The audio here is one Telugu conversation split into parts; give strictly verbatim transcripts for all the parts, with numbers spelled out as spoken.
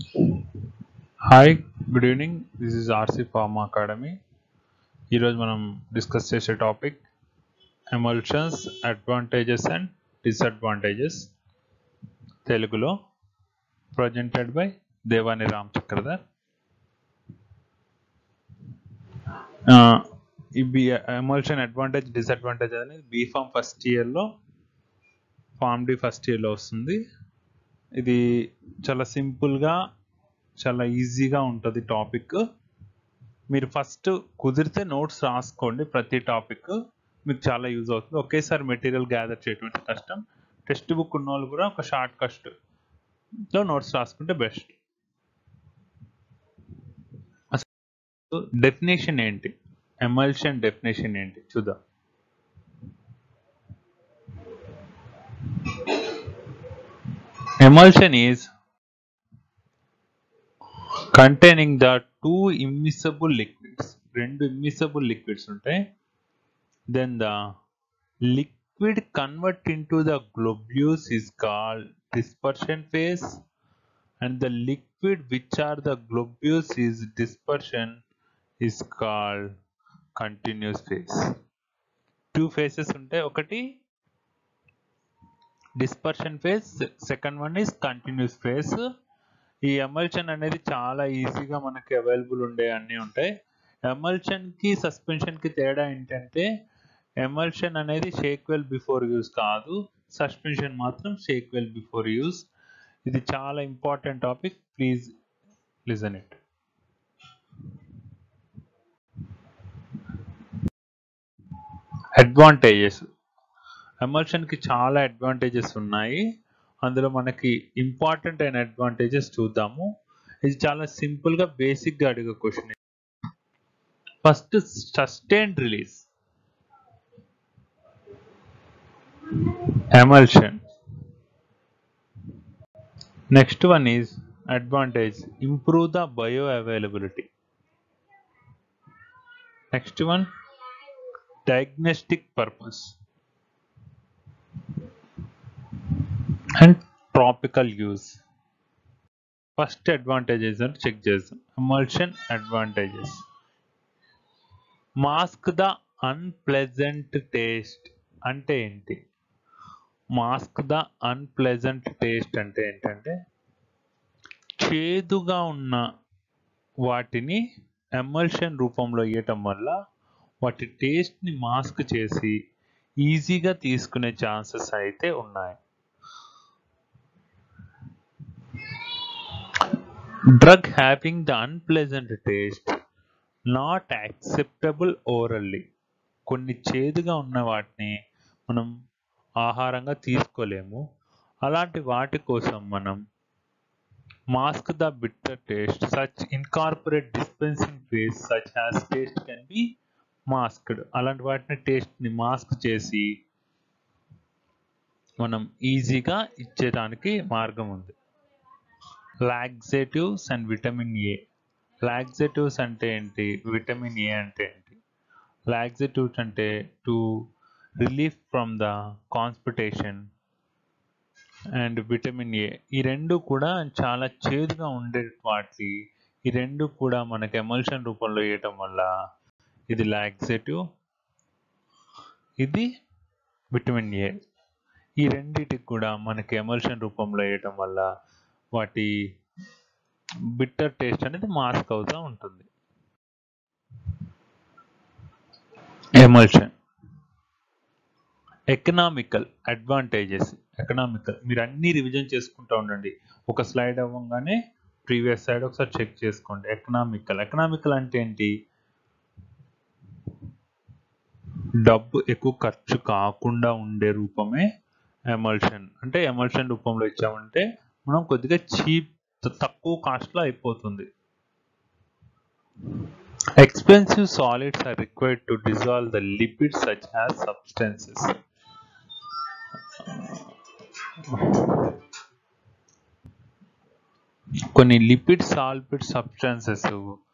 Hi good evening this is RC pharma academy. ఈరోజు మనం డిస్కస్ చేసే topic emulsions advantages and disadvantages, తెలుగులో ప్రజెంటెడ్ బై దేవాని రామ్ చక్రధర్. ఈ బి ఎమల్షన్ అడ్వాంటేజ్ డిసడ్వాంటేజ్ అనేది బీఫామ్ ఫస్ట్ ఇయర్లో, ఫార్మ్ డి ఫస్ట్ ఇయర్లో వస్తుంది. ఇది చాలా సింపుల్గా, చాలా ఈజీగా ఉంటుంది టాపిక్. మీరు ఫస్ట్ కుదిరితే నోట్స్ రాసుకోండి. ప్రతి టాపిక్ మీకు చాలా యూజ్ అవుతుంది. ఒకేసారి మెటీరియల్ గ్యాదర్ చేయడం కష్టం. టెక్స్ట్ బుక్ ఉన్న వాళ్ళు కూడా ఒక షార్ట్ కట్లో నోట్స్ రాసుకుంటే బెస్ట్. అసలు డెఫినేషన్ ఏంటి, ఎమల్షన్ డెఫినేషన్ ఏంటి చూద్దాం. Emulsion is containing the two immiscible liquids. రెండు immiscible liquids ఉంటాయి. Then the liquid convert into the globules is called dispersion phase, and the liquid which are the globules is dispersion is called continuous phase. Two phases ఉంటాయి. ఒకటి dispersion phase, second one is continuous phase. ఈ ఎమల్షన్ అనేది చాలా ఈజీగా మనకి అవైలబుల్ ఉండే అన్నీ ఉంటాయి. ఎమల్షన్కి సస్పెన్షన్కి తేడా ఏంటంటే, ఎమల్షన్ అనేది షేక్ వెల్ బిఫోర్ యూజ్ కాదు, సస్పెన్షన్ మాత్రం షేక్ వెల్ బిఫోర్ యూజ్. ఇది చాలా important topic, please listen it. Advantages. ఎమల్షన్కి చాలా అడ్వాంటేజెస్ ఉన్నాయి. అందులో మనకి ఇంపార్టెంట్ అయిన అడ్వాంటేజెస్ చూద్దాము. ఇది చాలా సింపుల్గా బేసిక్గా అడిగే question. First sustained release emulsion. Next one is advantage improve the bio availability. Next one diagnostic purpose and tropical use. First advantages అంటే చెక్ చేద్దాం. Emulsion advantages: mask the unpleasant taste. అంటే ఏంటి? మాస్క్ ద అన్ప్లెజెంట్ టేస్ట్ అంటే ఏంటంటే, చేదుగా ఉన్న వాటిని ఎమల్షన్ రూపంలో ఇవ్వటం వల్ల వాటి టేస్ట్ని మాస్క్ చేసి ఈజీగా తీసుకునే ఛాన్సెస్ అయితే ఉన్నాయి. Drug having the unpleasant taste not acceptable orally. కొన్ని చేదుగా ఉన్న వాటిని మనం ఆహారంగా తీసుకోలేము. అలాంటి వాటి కోసం మనం mask the bitter taste such incorporate dispensing phase such has taste can be masked. అలాంటి వాటిని టేస్ట్ని మాస్క్ చేసి మనం ఈజీగా ఇచ్చేదానికి మార్గం ఉంది. Laxatives and vitamin A. Laxatives అంటే ఏంటి, విటమిన్ ఏ అంటే ఏంటి? లాక్సేటివ్స్ అంటే to relief from the constipation, and vitamin A ఈ రెండు కూడా చాలా చేదుగా ఉండే వాటి, ఈ రెండు కూడా మనకి ఎమల్షన్ రూపంలో వేయటం వల్ల ఇది లాక్సేటివ్, ఇది విటమిన్ ఏ. ఈ రెండింటికి కూడా మనకి ఎమల్షన్ రూపంలో వేయటం వల్ల వాటి బిట్టర్ టేస్ట్ అనేది మాస్క్ అవుతూ ఉంటుంది. Emulsion economical advantages. ఎకనామికల్ మీరు అన్ని రివిజన్ చేసుకుంటూ ఉండండి. ఒక స్లైడ్ అవ్వగానే ప్రీవియస్ స్లైడ్ ఒకసారి చెక్ చేసుకోండి. ఎకనామికల్ ఎకనామికల్ అంటే ఏంటి? డబ్బు ఎక్కువ ఖర్చు కాకుండా ఉండే రూపమే ఎమల్షన్. అంటే ఎమల్షన్ రూపంలో ఇచ్చామంటే మనం కొద్దిగా చీప్, తక్కువ కాస్ట్లో అయిపోతుంది. Expensive solids are required to dissolve the lipids such as substances. కొన్ని లిపిడ్ సాల్పిడ్ సబ్స్టెన్సెస్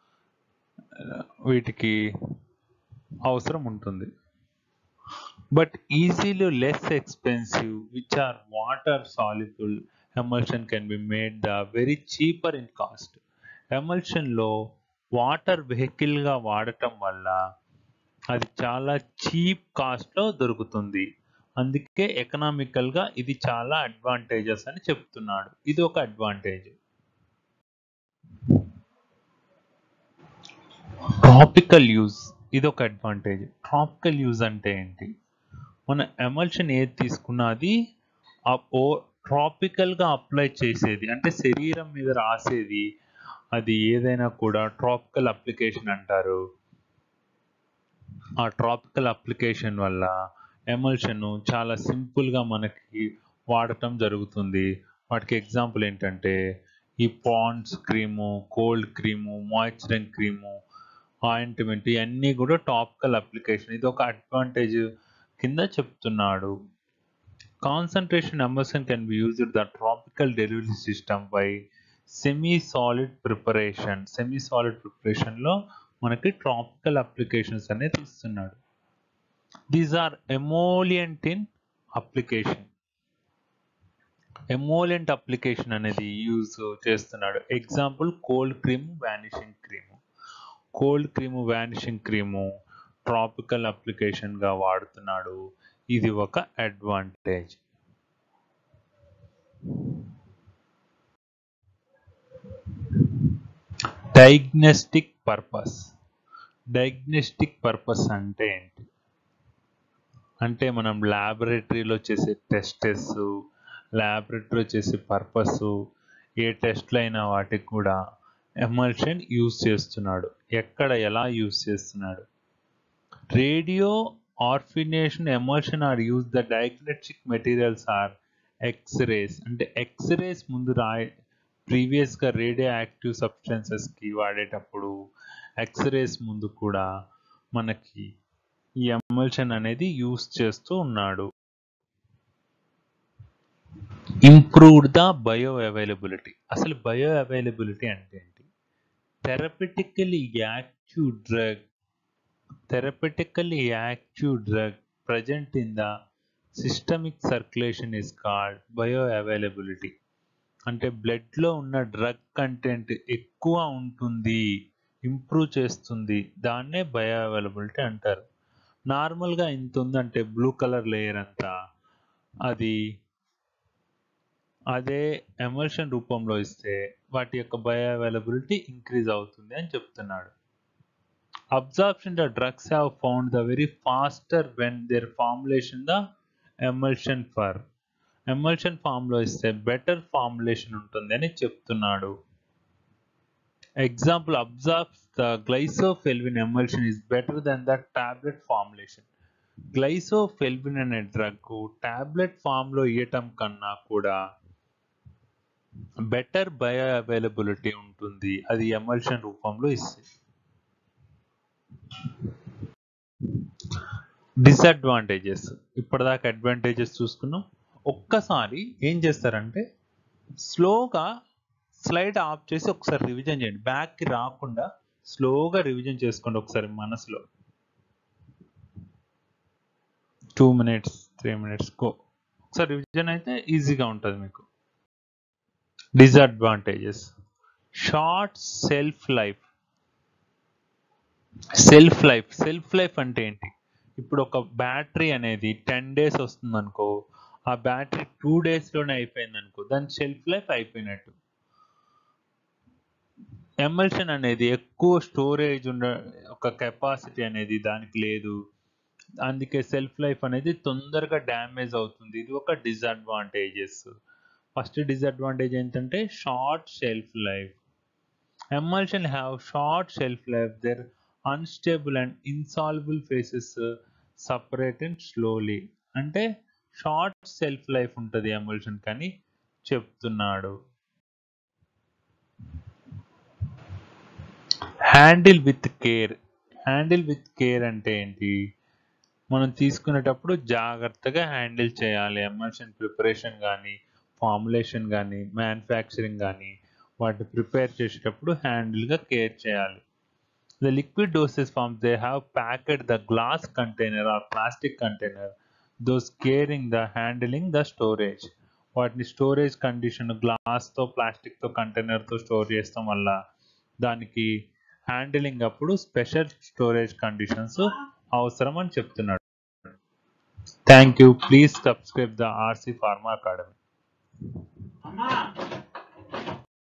వీటికి అవసరం ఉంటుంది. But easily less expensive which are water soluble emulsion can be made the very cheaper in cost. Emulsion లో వాటర్ వెహికల్ గా వాడటం వల్ల అది చాలా చీప్ కాస్ట్ లో దొరుకుతుంది. అందుకే ఎకనామికల్ గా ఇది చాలా అడ్వాంటేజెస్ అని చెప్తున్నాడు. ఇది ఒక అడ్వాంటేజ్. ట్రాపికల్ యూజ్ ఇది ఒక అడ్వాంటేజ్. ట్రాపికల్ యూజ్ అంటే ఏంటి? మన ఎమల్షన్ ఏది తీసుకున్నా అది ఓ ట్రాపికల్గా అప్లై చేసేది, అంటే శరీరం మీద రాసేది, అది ఏదైనా కూడా ట్రాపికల్ అప్లికేషన్ అంటారు. ఆ ట్రాపికల్ అప్లికేషన్ వల్ల ఎమల్షన్ చాలా సింపుల్గా మనకి వాడటం జరుగుతుంది. వాటికి ఎగ్జాంపుల్ ఏంటంటే ఈ Pond's cream, cold cream, moisturising cream, ointment, ఇవన్నీ కూడా టాపికల్ అప్లికేషన్. ఇది ఒక అడ్వాంటేజ్ కింద చెప్తున్నాడు. Concentration emulsion can be used the tropical delivery system by semi solid preparation. Semi solid ప్రిపరేషన్లో మనకి ట్రాపికల్ అప్లికేషన్స్ అనేది ఇస్తున్నాడు. These are emollient in application. Emollient application అనేది యూజ్ చేస్తున్నాడు. Example cold cream, vanishing cream. Cold cream, vanishing cream tropical అప్లికేషన్గా వాడుతున్నాడు. ఇది ఒక advantage. Diagnostic purpose. Diagnostic purpose అంటే ఏంటి? అంటే మనం ల్యాబొరేటరీలో చేసే టెస్టెస్, ల్యాబొరేటరీలో చేసే పర్పస్, ఏ టెస్ట్లు అయినా వాటికి కూడా ఎమల్షన్ యూజ్ చేస్తున్నాడు. ఎక్కడ, ఎలా యూజ్ చేస్తున్నాడు? రేడియో ఆర్ఫినేషన్ emulsion are use the diagnostic materials are X rays. అంటే ఎక్స్రేస్ ముందు రాయి ప్రీవియస్గా రేడియో యాక్టివ్ సబ్స్టెన్సెస్కి వాడేటప్పుడు ఎక్స్రేస్ ముందు కూడా మనకి ఈ ఎమల్షన్ అనేది యూజ్ చేస్తూ ఉన్నాడు. Improved the bio availability. అసలు బయో అవైలబిలిటీ అంటే ఏంటి? Therapeutically active drug therapeutically active drug present in the systemic circulation is called bio availability. అంటే బ్లడ్లో ఉన్న డ్రగ్ కంటెంట్ ఎక్కువ ఉంటుంది, ఇంప్రూవ్ చేస్తుంది, దాన్నే బయో అవైలబిలిటీ అంటారు. నార్మల్గా ఇంత ఉందంటే బ్లూ కలర్ లేయర్ అంతా, అది అదే ఎమల్షన్ రూపంలో ఇస్తే వాటి యొక్క బయో అవైలబిలిటీ ఇంక్రీజ్ అవుతుంది అని చెప్తున్నాడు. Absorption the drugs have found the very faster when there formulation the emulsion for. Emulsion ఫామ్లో ఇస్తే బెటర్ ఫార్ములేషన్ ఉంటుంది అని చెప్తున్నాడు. Example, absorbs the griseofulvin emulsion is better than the tablet formulation. Griseofulvin అనే డ్రగ్ టాబ్లెట్ ఫామ్లో ఇవ్వటం కన్నా కూడా బెటర్ బయో అవైలబిలిటీ ఉంటుంది అది ఎమల్షన్ రూపంలో ఇస్తే. డిసడ్వాంటేజెస్. ఇప్పటిదాకా అడ్వాంటేజెస్ చూసుకున్నాం. ఒక్కసారి ఏం చేస్తారంటే స్లోగా స్లైడ్ ఆఫ్ చేసి ఒకసారి రివిజన్ చేయండి. బ్యాక్కి రాకుండా స్లోగా రివిజన్ చేసుకోండి ఒకసారి మనసులో. టూ మినిట్స్ త్రీ మినిట్స్ కో ఒకసారి రివిజన్ అయితే ఈజీగా ఉంటుంది మీకు. Disadvantages. Short self life. Self life self life అంటే ఏంటి? ఇప్పుడు ఒక బ్యాటరీ అనేది టెన్ డేస్ వస్తుంది అనుకో, ఆ బ్యాటరీ టూ డేస్లోనే అయిపోయింది అనుకో, దాని సెల్ఫ్ లైఫ్ అయిపోయినట్టు. ఎమల్షన్ అనేది ఎక్కువ స్టోరేజ్ ఉన్న ఒక కెపాసిటీ అనేది దానికి లేదు, అందుకే సెల్ఫ్ లైఫ్ అనేది తొందరగా డ్యామేజ్ అవుతుంది. ఇది ఒక డిసడ్వాంటేజెస్. ఫస్ట్ డిసడ్వాంటేజ్ ఏంటంటే short shelf life. Emulsion have short shelf life. There unstable and insoluble phases separated slowly. అంటే షార్ట్ సెల్ఫ్ లైఫ్ ఉంటుంది ఎమల్షన్ కానీ చెప్తున్నాడు. Handle with care. Handle with care అంటే ఏంటి? మనం తీసుకునేటప్పుడు జాగ్రత్తగా హ్యాండిల్ చేయాలి. ఎమల్షన్ ప్రిపరేషన్ కానీ, ఫార్ములేషన్ కానీ, మ్యానుఫ్యాక్చరింగ్ కానీ వాటిని ప్రిపేర్ చేసేటప్పుడు హ్యాండిల్గా కేర్ చేయాలి. The liquid doses forms they have packed the glass container or plastic container, those caring the handling the storage. వాటిని స్టోరేజ్ కండిషన్ గ్లాస్తో ప్లాస్టిక్తో కంటైనర్తో స్టోర్ చేస్తాం వల్ల దానికి హ్యాండిలింగ్ అప్పుడు స్పెషల్ స్టోరేజ్ కండిషన్స్ అవసరం అని చెప్తున్నాడు. Thank you. Please subscribe the RC pharma academy.